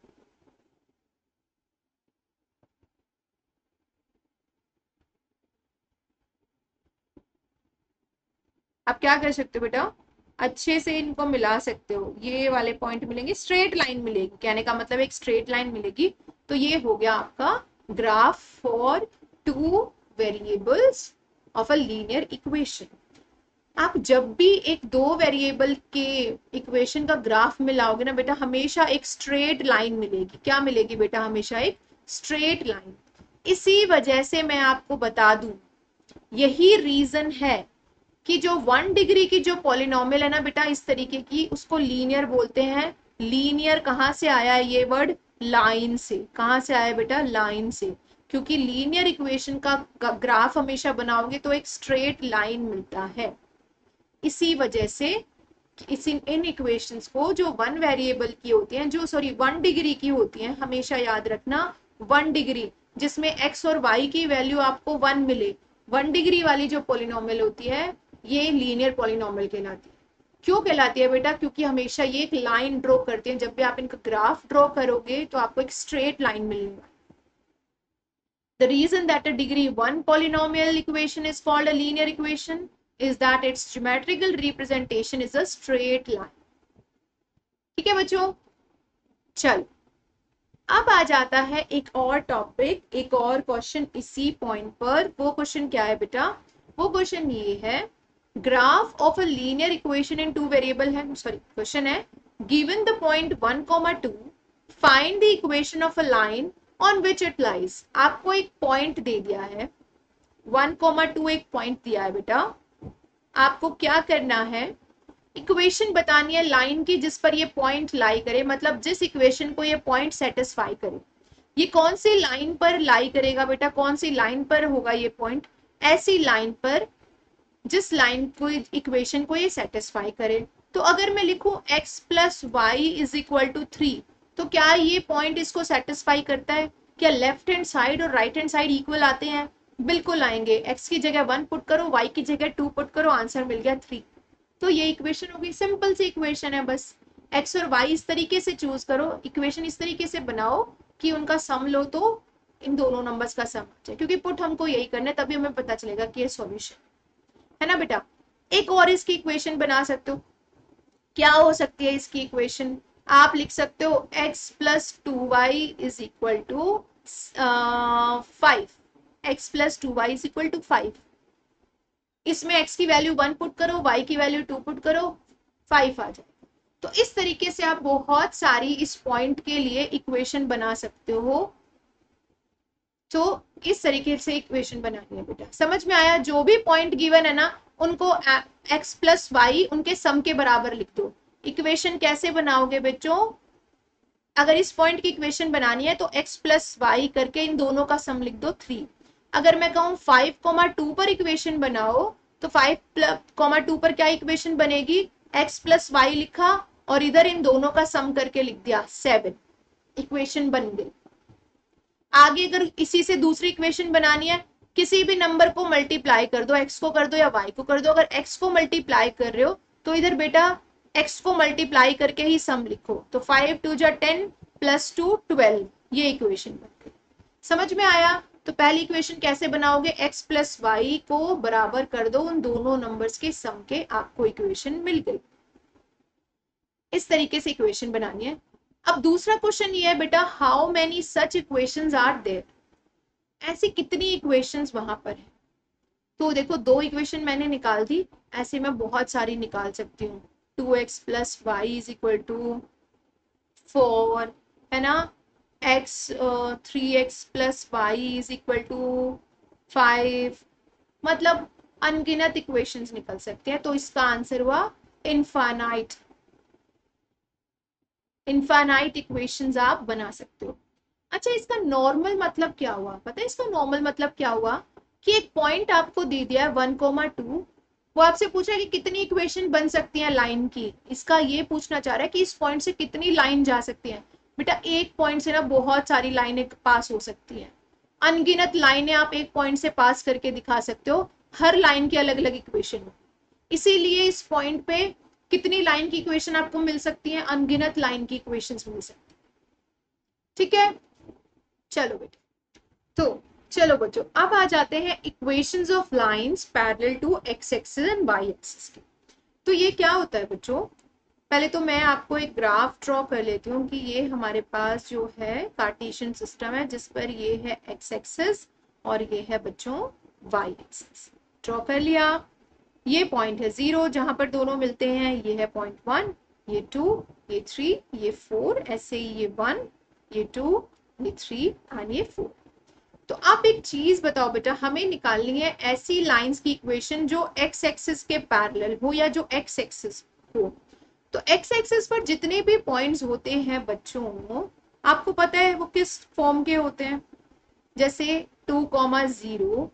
आप क्या कर सकते हो बेटा, अच्छे से इनको मिला सकते हो, ये वाले पॉइंट मिलेंगे, स्ट्रेट लाइन मिलेगी, कहने का मतलब एक स्ट्रेट लाइन मिलेगी। तो ये हो गया आपका graph for 2 variables of a linear equation. आप जब भी एक 2 वेरिएबल के इक्वेशन का ग्राफ मिलाओगे ना बेटा, हमेशा एक स्ट्रेट लाइन मिलेगी। क्या मिलेगी बेटा, हमेशा एक स्ट्रेट लाइन। इसी वजह से मैं आपको बता दूं, यही रीजन है कि जो 1 डिग्री की जो पॉलिनोमियल है ना बेटा इस तरीके की, उसको लीनियर बोलते हैं। लीनियर कहाँ से आया है ये वर्ड, लाइन से। कहाँ से आया बेटा, लाइन से, क्योंकि लीनियर इक्वेशन का ग्राफ हमेशा बनाओगे तो एक स्ट्रेट लाइन मिलता है। इसी वजह से इन इक्वेशंस को जो 1 वेरिएबल की होती हैं, जो 1 डिग्री की होती हैं, हमेशा याद रखना 1 डिग्री जिसमें x और y की वैल्यू आपको 1 मिले, 1 डिग्री वाली जो पॉलिनोमियल होती है ये लीनियर पॉलिनोमियल कहलाती है। क्यों कहलाती है बेटा, क्योंकि हमेशा ये एक लाइन ड्रॉ करते हैं। जब भी आप इनका ग्राफ ड्रॉ करोगे तो आपको एक स्ट्रेट लाइन मिलेगी। The reason that a degree 1 polynomial equation is called a linear equation is that its geometrical representation is a straight line. ठीक है बच्चों, चल अब आ जाता है एक और टॉपिक, एक और क्वेश्चन इसी पॉइंट पर। वो क्वेश्चन क्या है बेटा, वो क्वेश्चन ये है, graph of a linear equation in 2 variable है। सॉरी, क्वेश्चन है given the point 1,2 find the equation of a line on which it lies. आपको एक पॉइंट दे दिया है, 1,2 एक पॉइंट दिया है बेटा, आपको क्या करना है, इक्वेशन बतानी है लाइन की जिस पर ये पॉइंट लाई करे, मतलब जिस इक्वेशन को ये पॉइंट सेटिस्फाई करे। ये कौन सी लाइन पर लाई करेगा बेटा, कौन सी लाइन पर होगा ये पॉइंट, ऐसी लाइन पर जिस लाइन को इक्वेशन को ये सेटिस्फाई करे। तो अगर मैं लिखूं x plus y is equal to 3, तो क्या ये पॉइंट इसको सेटिस्फाई करता है? क्या लेफ्ट हैंड साइड और राइट हैंड साइड इक्वल आते हैं? बिल्कुल आएंगे। x की जगह 1 पुट करो, y की जगह 2 पुट करो, आंसर मिल गया 3। तो ये इक्वेशन होगी, सिंपल सी इक्वेशन है। बस x और y इस तरीके से चूज करो, इक्वेशन इस तरीके से बनाओ कि उनका सम लो तो इन दोनों नंबर्स का सम आ जाए, क्योंकि पुट हमको यही करना है, तभी हमें पता चलेगा कि ये सॉल्यूशन है ना बेटा। एक और इसकी इक्वेशन बना सकते हो, क्या हो सकती है इसकी इक्वेशन, आप लिख सकते हो x plus 2y is equal to 5, x plus 2y is equal to 5। इसमें x की वैल्यू 1 पुट करो, y की वैल्यू 2 पुट करो, 5 आ जाए। तो इस तरीके से आप बहुत सारी इस पॉइंट के लिए इक्वेशन बना सकते हो। तो इस तरीके से इक्वेशन बनानी है बेटा, समझ में आया। जो भी पॉइंट गिवन है ना, उनको x प्लस वाई उनके सम के बराबर लिख दो। इक्वेशन कैसे बनाओगे बच्चों, अगर इस पॉइंट की इक्वेशन बनानी है तो x प्लस वाई करके इन दोनों का सम लिख दो 3। अगर मैं कहूँ 5,2 पर इक्वेशन बनाओ, तो 5,2 पर क्या इक्वेशन बनेगी, x प्लस वाई लिखा और इधर इन दोनों का सम करके लिख दिया 7, इक्वेशन बन गई। आगे अगर इसी से दूसरी इक्वेशन बनानी है, किसी भी नंबर को मल्टीप्लाई कर दो, x को कर दो या y को कर दो। अगर x को मल्टीप्लाई कर रहे हो तो इधर बेटा x को मल्टीप्लाई करके ही सम लिखो, तो 5 2 जा 10 प्लस 2 12, ये इक्वेशन बन गई। समझ में आया। तो पहली इक्वेशन कैसे बनाओगे, x प्लस वाई को बराबर कर दो उन दोनों नंबर्स के सम के, आपको इक्वेशन मिल गई। इस तरीके से इक्वेशन बनानी है। अब दूसरा क्वेश्चन ये है बेटा, how many such equations are there, ऐसी कितनी इक्वेशंस वहां पर है। तो देखो दो इक्वेशन मैंने निकाल दी, ऐसे मैं बहुत सारी निकाल सकती हूँ। 2x plus y is equal to 4, है ना। x 3x plus y is equal to 5, मतलब अनगिनत इक्वेशंस निकल सकते हैं। तो इसका आंसर हुआ इनफाइनाइट। इनफाइनाइट इक्वेशंस आप बना सकते हो। अच्छा, इसका नॉर्मल मतलब क्या हुआ? पता है इसका नॉर्मल मतलब क्या हुआ? कि एक पॉइंट आपको दे दिया है 1,2, वो आपसे पूछा है कि कितनी इक्वेशन बन सकती है लाइन की। इसका ये पूछना चाह रहा है कि इस पॉइंट से कितनी लाइन जा सकती है। बेटा एक पॉइंट से ना बहुत सारी लाइनें पास हो सकती है, अनगिनत लाइनें आप एक पॉइंट से पास करके दिखा सकते हो। हर लाइन की अलग अलग इक्वेशन हो, इसीलिए इस पॉइंट पे कितनी लाइन की इक्वेशन आपको मिल सकती है? अनगिनत लाइन की इक्वेशंस मिल सकती है। ठीक है, चलो बेटा। तो चलो बच्चों, अब आ जाते हैं equations of lines parallel to x axis and y axis के। तो ये क्या होता है बच्चों? पहले तो मैं आपको एक ग्राफ ड्रॉ कर लेती हूँ कि ये हमारे पास जो है कार्टेशियन सिस्टम है, जिस पर ये है एक्स एक्सिस और ये है बच्चों वाई एक्सिस। ड्रॉ कर लिया। ये पॉइंट है 0 जहां पर दोनों मिलते हैं, ये है पॉइंट 1, ये 2, ये 3, ये 4, ऐसे ही ये 1, ये 2, ये 3 एंड ये 4। तो आप एक चीज बताओ बेटा, हमें निकालनी है ऐसी लाइंस की इक्वेशन जो एक्स एक्सिस के पैरेलल हो या जो एक्स एक्सिस हो। तो एक्स एक्सिस पर जितने भी पॉइंट्स होते हैं बच्चों, आपको पता है वो किस फॉर्म के होते हैं? जैसे 2,0,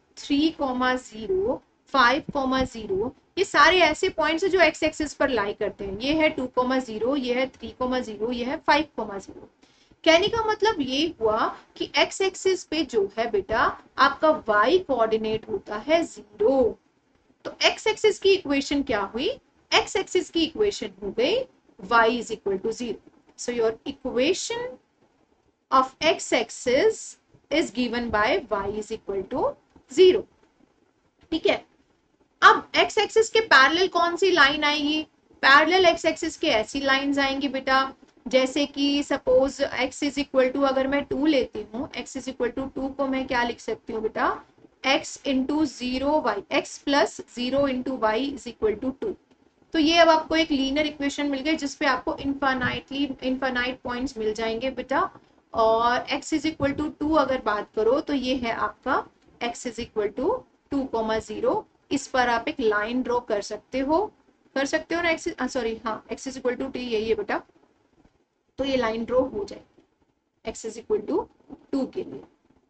3,0, 5,0, ये सारे ऐसे पॉइंट्स हैं जो एक्स एक्सिस पर लाई करते हैं। ये है 2,0, ये है 3,0, ये है 5,0। कहने का मतलब ये हुआ कि एक्स एक्सिस पे जो है बेटा आपका वाई कोऑर्डिनेट होता है 0। तो एक्स एक्सिस की इक्वेशन क्या हुई? एक्स एक्सिस की इक्वेशन हो गई y is equal to 0। So your equation of x axis is given by y is equal to 0। ठीक है, अब x एक्सिस के पैरेलल कौन सी लाइन आएगी? पैरेलल x एक्सिस के ऐसी लाइंस आएंगी बेटा, जैसे कि suppose x is equal to, अगर मैं 2 लेती हूँ, x इज इक्वल टू 2 को मैं क्या लिख सकती हूँ बेटा? x into 0 y, x plus 0 into y is equal to 2। तो ये अब आपको एक लीनियर इक्वेशन मिल गई जिसपे आपको इनफाइनाइट पॉइंट्स मिल जाएंगे बेटा। और x इज इक्वल टू 2 अगर बात करो तो ये है आपका x इज इक्वल टू 2,0। इस पर आप एक लाइन ड्रॉ कर सकते हो ना। x सॉरी हाँ, x is equal to T यही है बेटा, तो ये लाइन ड्रॉ हो जाएगी x इज इक्वल टू 2 के लिए।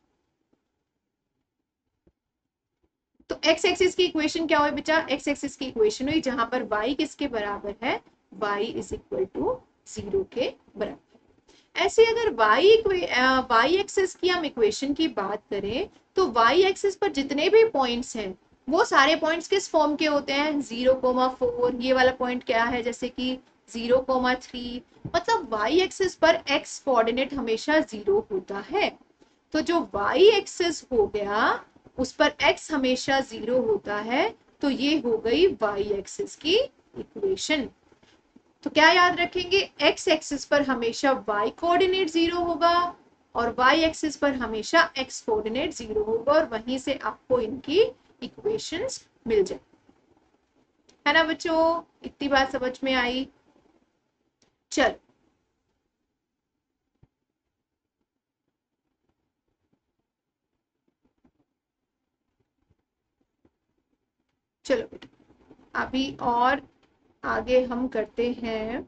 तो x एक्सिस की इक्वेशन क्या हुई बेटा? x एक्सिस की इक्वेशन हुई जहां पर y किसके बराबर है? y इज इक्वल टू 0 के बराबर। ऐसे अगर y एक्सिस की हम इक्वेशन की बात करें तो y एक्सिस पर जितने भी पॉइंट्स हैं वो सारे पॉइंट्स किस फॉर्म के होते हैं? 0,4, ये वाला पॉइंट क्या है जैसे कि 0,3, मतलब y एक्सिस पर x कोऑर्डिनेट हमेशा 0 होता है। तो जो y एक्सिस हो गया उस पर x हमेशा 0 होता है, तो ये हो गई y एक्सिस की इक्वेशन। तो क्या याद रखेंगे? x एक्सिस पर हमेशा y कोऑर्डिनेट 0 होगा और y एक्सिस पर हमेशा x कोऑर्डिनेट 0 होगा, और वहीं से आपको इनकी इक्वेशंस मिल जाए। है ना बच्चों, इतनी बात समझ में आई? चलो चलो बेटा, अभी और आगे हम करते हैं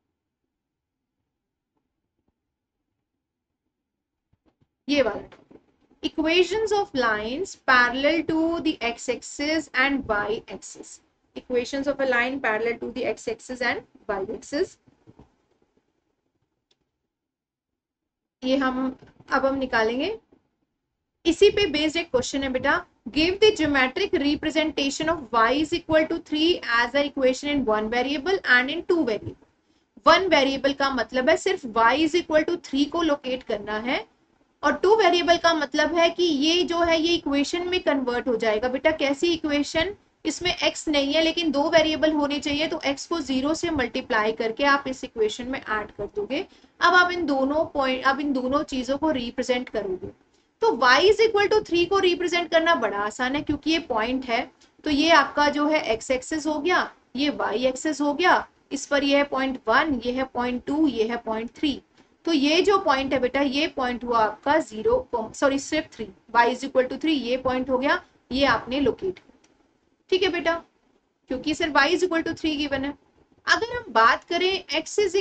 ये वाला equations of lines parallel to the x-axis and y-axis। equations of a line parallel to the x-axis and y-axis, ये अब हम निकालेंगे। इसी पे बेस्ड एक क्वेश्चन है बेटा, give the geometric representation of y is equal to 3 as a equation in 1 variable and in 2 variable. 1 variable का मतलब है सिर्फ y इज इक्वल टू 3 को लोकेट करना है, और 2 वेरिएबल का मतलब है कि ये जो है ये इक्वेशन में कन्वर्ट हो जाएगा। बेटा कैसी इक्वेशन? इसमें x नहीं है लेकिन 2 वेरिएबल होने चाहिए, तो x को 0 से मल्टीप्लाई करके आप इस इक्वेशन में ऐड कर दोगे। अब आप इन दोनों चीजों को रिप्रेजेंट करोगे। तो y इज इक्वल टू 3 को रिप्रेजेंट करना बड़ा आसान है, क्योंकि ये पॉइंट है, तो ये आपका जो है x एक्सेस हो गया, ये y एक्सेस हो गया, इस पर ये है पॉइंट 1, ये है पॉइंट 2, ये है पॉइंट 3। तो ये जो पॉइंट है बेटा, ये पॉइंट हुआ आपका 0, सॉरी सिर्फ 3, y इज इक्वल टू 3 ये पॉइंट हो गया, ये आपने लोकेट कर दिया। ठीक है बेटा, क्योंकि सिर्फ y is equal to 3 given है। अगर हम बात करें x is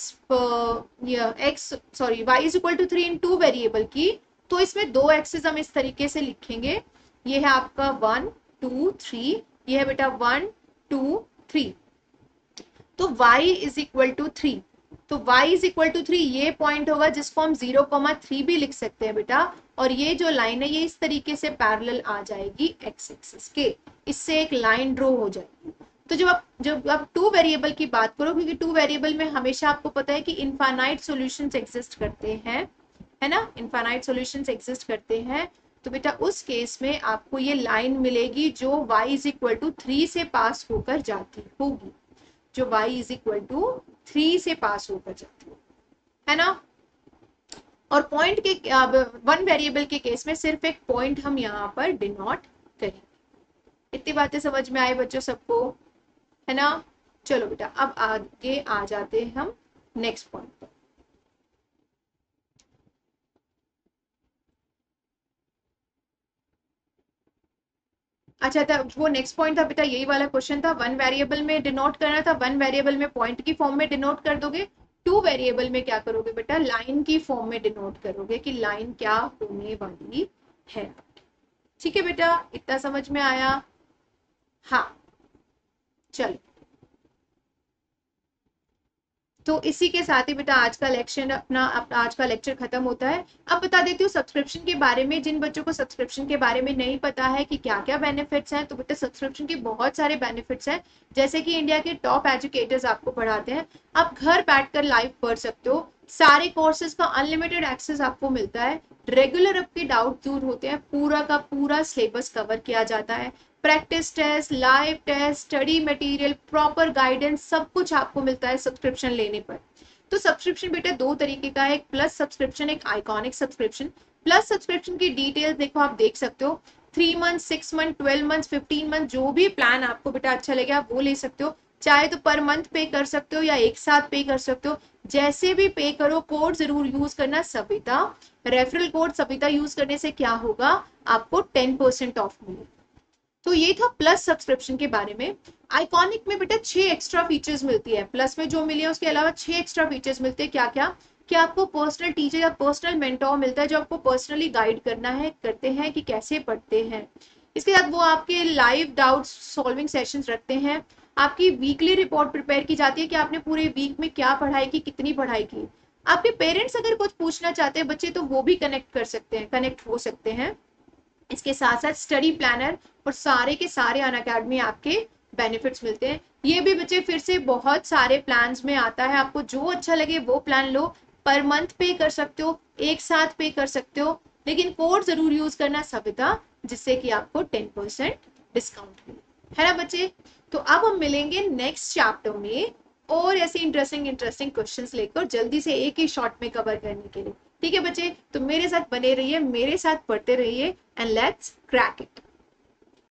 y is equal to 3 in two variable की, तो इसमें दो एक्सेस हम इस तरीके से लिखेंगे, ये है आपका 1 2 3, ये है बेटा 1 2 3। तो y इज इक्वल टू 3, तो y इज इक्वल टू 3 ये पॉइंट होगा जिसको हम 0,3 भी लिख सकते हैं बेटा, और ये जो लाइन है ये इस तरीके से पैरेलल आ जाएगी x एक्सिस के, इससे एक लाइन ड्रॉ हो जाएगी। तो जब आप टू वेरिएबल की बात करो, क्योंकि टू वेरिएबल में हमेशा आपको पता है कि इनफाइनाइट सॉल्यूशंस एग्जिस्ट करते हैं, है ना, इनफाइनाइट सॉल्यूशंस एग्जिस्ट करते हैं, तो बेटा उस केस में आपको ये लाइन मिलेगी जो y इज इक्वल टू 3 से पास होकर जाती होगी, जो y इज इक्वल टू 3 से पास होकर जाती है ना। और पॉइंट के वन वेरिएबल के केस में सिर्फ एक पॉइंट हम यहाँ पर डिनोट करेंगे। इतनी बातें समझ में आए बच्चों सबको, है ना। चलो बेटा अब आगे आ जाते हैं हम नेक्स्ट पॉइंट पर। अच्छा था वो नेक्स्ट पॉइंट था बेटा, यही वाला क्वेश्चन था, वन वेरिएबल में डिनोट करना था, वन वेरिएबल में पॉइंट की फॉर्म में डिनोट कर दोगे, टू वेरिएबल में क्या करोगे बेटा, लाइन की फॉर्म में डिनोट करोगे कि लाइन क्या होने वाली है। ठीक है बेटा, इतना समझ में आया। हाँ चलो, तो इसी के साथ ही बेटा आज का आज का लेक्चर खत्म होता है। अब बता देती हूँ सब्सक्रिप्शन के बारे में, जिन बच्चों को सब्सक्रिप्शन के बारे में नहीं पता है कि क्या क्या बेनिफिट्स हैं, तो बेटा सब्सक्रिप्शन के बहुत सारे बेनिफिट्स हैं, जैसे कि इंडिया के टॉप एजुकेटर्स आपको पढ़ाते हैं, आप घर बैठकर लाइव पढ़ सकते हो, सारे कोर्सेज का अनलिमिटेड एक्सेस आपको मिलता है, रेगुलर आपके डाउट दूर होते हैं, पूरा का पूरा सिलेबस कवर किया जाता है, practice test, live test, study material, proper guidance, सब कुछ आपको मिलता है सब्सक्रिप्शन लेने पर। तो सब्सक्रिप्शन बेटा दो तरीके का है, एक प्लस सब्सक्रिप्शन, एक आइकॉनिक सब्सक्रिप्शन। प्लस सब्सक्रिप्शन की डिटेल्स देखो आप देख सकते हो, 3 मंथ, 6 मंथ, 12 मंथ, 15 मंथ, जो भी प्लान आपको बेटा अच्छा लगे आप वो ले सकते हो, चाहे तो पर मंथ पे कर सकते हो या एक साथ पे कर सकते हो, जैसे भी पे करो कोड जरूर यूज करना Savita, referral code Savita use करने से क्या होगा, आपको 10% ऑफ मिलेगा। तो ये था प्लस सब्सक्रिप्शन के बारे में। आइकॉनिक में बेटा 6 एक्स्ट्रा फीचर्स मिलती है, प्लस में जो मिली है उसके अलावा 6 एक्स्ट्रा फीचर्स मिलते हैं। क्या क्या, कि आपको पर्सनल टीचर या पर्सनल मेंटोर मिलता है जो आपको पर्सनली गाइड करते हैं कि कैसे पढ़ते हैं। इसके साथ वो आपके लाइव डाउट सॉल्विंग सेशंस रखते हैं, आपकी वीकली रिपोर्ट प्रिपेयर की जाती है कि आपने पूरे वीक में क्या पढ़ाई की, कितनी पढ़ाई की। आपके पेरेंट्स अगर कुछ पूछना चाहते हैं बच्चे, तो वो भी कनेक्ट हो सकते हैं। इसके साथ साथ स्टडी प्लानर और सारे के सारे अनअकैडमी आपके बेनिफिट्स मिलते हैं। ये भी बच्चे फिर से बहुत सारे प्लान्स में आता है, आपको जो अच्छा लगे वो प्लान लो, पर मंथ पे कर सकते हो, एक साथ पे कर सकते हो, लेकिन कोड जरूर यूज करना सविता, जिससे कि आपको 10% डिस्काउंट मिले, है ना बच्चे। तो अब हम मिलेंगे नेक्स्ट चैप्टर में और ऐसे इंटरेस्टिंग क्वेश्चंस लेकर, जल्दी से एक ही शॉट में कवर करने के लिए। ठीक है बच्चे, तो मेरे साथ बने रहिए, मेरे साथ पढ़ते रहिए, एंड लेट्स क्रैक इट।